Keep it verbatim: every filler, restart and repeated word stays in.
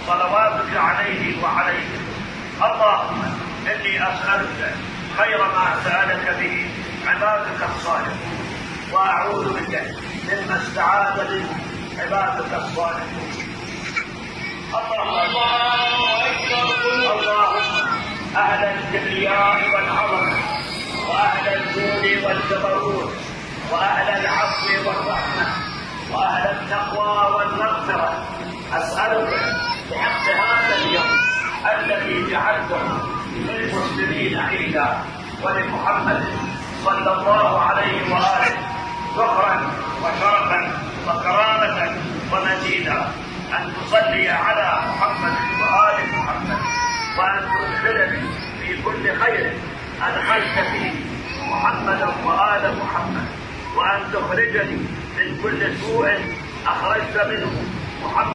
صلواتك عليه وعليهم. اللهم إني أسألك خير ما سألك به عبادك الصالحون، وأعوذ بك مما استعاذ به عبادك الصالحون. اللهم اللهم أهل الكبرياء والعظمة، وأهل الجود والجبروت، وأهل العفو والرحمة، وأهل التقوى والمغفرة، أسألك بحق هذا اليوم الذي جعلته للمسلمين عيدا ولمحمد صلى الله عليه وآله ذكرا وشرفا وكرامة ومجيدا، أن تصلي على محمد وآل محمد، وأن تدخلني في كل خير أدخلت فيه محمدا وآل محمد، وأن تخرجني من كل سوء أخرجت منه محمد.